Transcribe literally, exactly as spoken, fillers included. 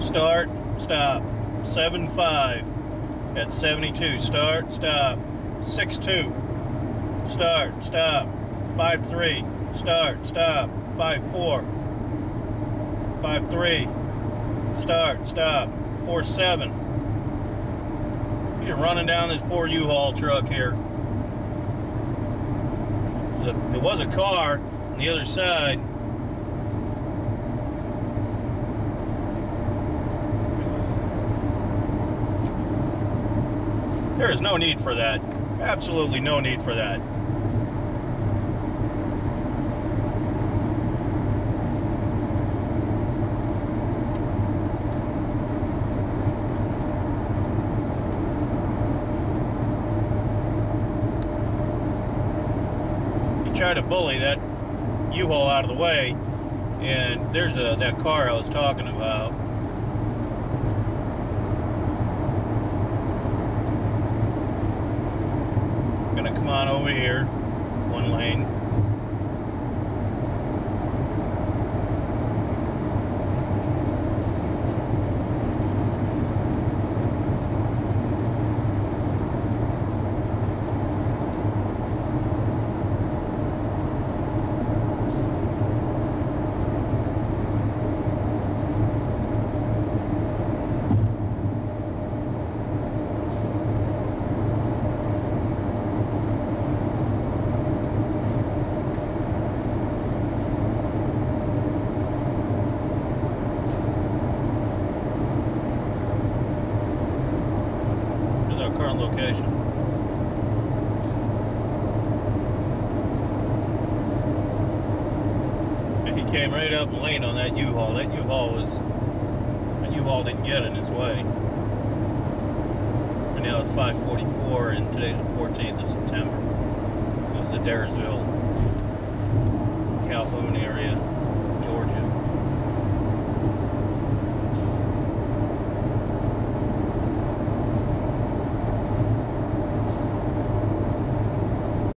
Start, stop. seven five at seventy-two. Start, stop. six two. Start, stop. five three. Start, stop. five four. five three. Start, stop. four seven. You're running down this poor U-Haul truck here. There was a car on the other side. There is no need for that. Absolutely no need for that. Try to bully that U-Haul out of the way, and there's a that car I was talking about. Gonna come on over here, one lane. Current location. And he came right up and leaned on that U-Haul. That U-Haul was that U-Haul didn't get in his way. And now it's five forty-four, and today's the fourteenth of September. This is Adairsville.